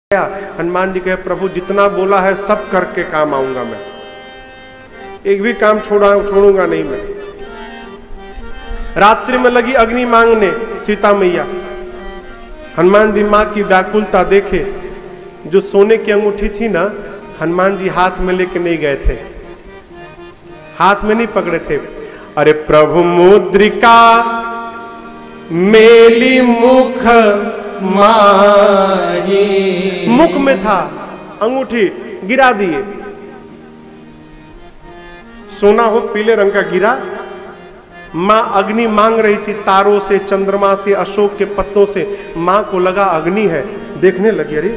हनुमान जी कहे प्रभु जितना बोला है सब करके काम आऊंगा मैं, एक भी काम छोड़ूंगा नहीं मैं। रात्रि में लगी अग्नि मांगने सीता मैया। हनुमान जी मां की व्याकुलता देखे, जो सोने की अंगूठी थी ना हनुमान जी हाथ में लेके नहीं गए थे, हाथ में नहीं पकड़े थे। अरे प्रभु मुद्रिका मेली मुख माही, मुख में था अंगूठी, गिरा दिए। सोना हो पीले रंग का गिरा। मां अग्नि मांग रही थी, तारों से, चंद्रमा से, अशोक के पत्तों से। मां को लगा अग्नि है, देखने लगी, अरे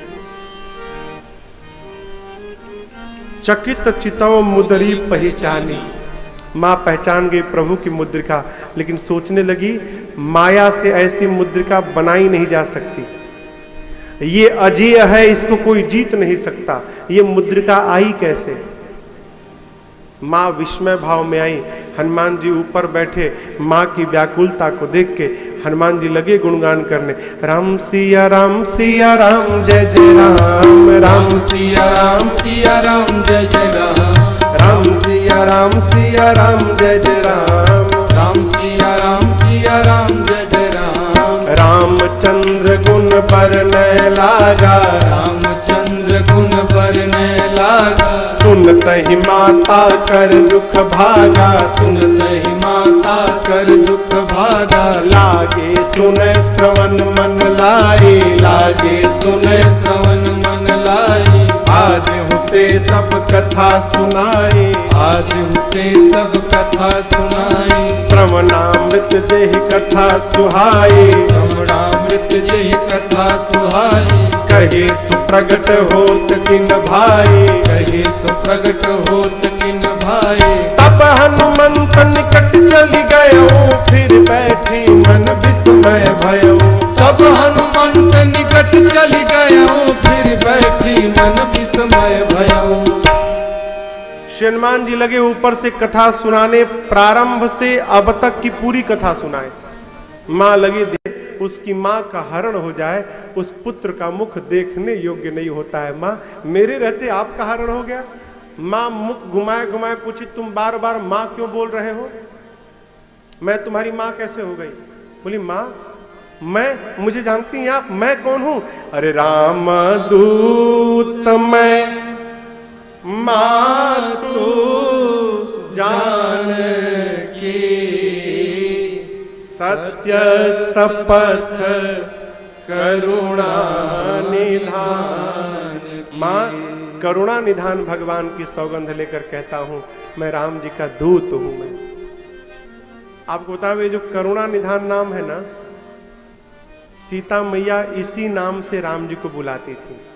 चकित चितव मुद्री पहचानी। मां पहचान गई प्रभु की मुद्रिका, लेकिन सोचने लगी माया से ऐसी मुद्रिका बनाई नहीं जा सकती, ये अजेय है, इसको कोई जीत नहीं सकता, ये मुद्रिका आई कैसे। मां विस्मय भाव में आई। हनुमान जी ऊपर बैठे, मां की व्याकुलता को देख के हनुमान जी लगे गुणगान करने, राम सिया राम सिया राम जय जय राम, राम सिया राम सिया राम जय जय राम, राम सिया राम सिया राम जय जय राम, राम सिया राम जय जय राम। रामचंद्र गुण बरने लागा, रामचंद्र गुण बरने लागा। सुनत ही माता कर दुख भागा, सुनत ही माता कर दुख भागा। लागे सुने श्रवण मन लाई, लागे सुने श्रवण मन लाई। आदि से सब कथा सुनाई, आदि से सब कथा सुनाई। श्रवणामृत देहि कथा सुहाई, श्रवणामृत देहि कथा सुहाई। कहे सुप्रगट होत किन भाई, कहे सुप्रगट होत किन भाई। तब हनुमंत निकट चली गयो, फिर बैठी मन विस्मय भयो। तब हनुमंत निकट चली गयो, फिर बैठी मन विस्मय भयो। हनुमान जी लगे ऊपर से कथा सुनाने, प्रारंभ से अब तक की पूरी कथा सुनाए। मां लगी उसकी मां का हरण हो जाए, उस पुत्र का मुख देखने योग्य नहीं होता है। मां मेरे रहते आपका हरण हो गया। मां मुख घुमाए घुमाए पूछी, तुम बार बार मां क्यों बोल रहे हो, मैं तुम्हारी मां कैसे हो गई। बोली मां मैं, मुझे जानती हैं आप, मैं कौन हूं। अरे राम दूत मैं, मां तू जान की। सत्य शपथ करुणा निधान। मां करुणा निधान भगवान की सौगंध लेकर कहता हूं, मैं राम जी का दूत हूं। मैं आपको बताऊं, जो करुणा निधान नाम है ना, सीता मैया इसी नाम से राम जी को बुलाती थी।